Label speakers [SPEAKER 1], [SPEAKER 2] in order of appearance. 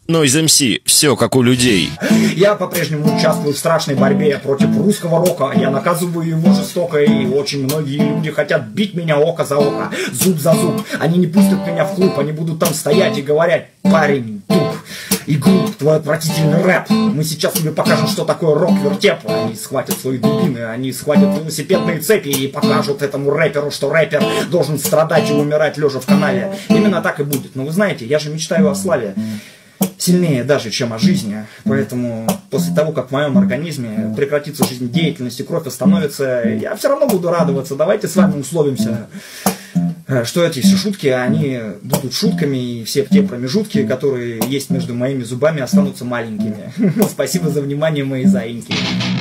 [SPEAKER 1] Noise MC, все как у людей.
[SPEAKER 2] Я по-прежнему участвую в страшной борьбе против русского рока. Я наказываю его жестоко, и очень многие люди хотят бить меня око за око, зуб за зуб. Они не пустят меня в клуб, они будут там стоять и говорить: парень, туп. И груб, твой отвратительный рэп. Мы сейчас тебе покажем, что такое рок-вертеп. Они схватят свои дубины, они схватят велосипедные цепи и покажут этому рэперу, что рэпер должен страдать и умирать лежа в канаве. Именно так и будет. Но вы знаете, я же мечтаю о славе сильнее даже, чем о жизни. Поэтому после того, как в моем организме прекратится жизнедеятельность и кровь остановится, я все равно буду радоваться. Давайте с вами условимся, что эти все шутки, они будут шутками, и все те промежутки, которые есть между моими зубами, останутся маленькими. Спасибо за внимание, мои заиньки.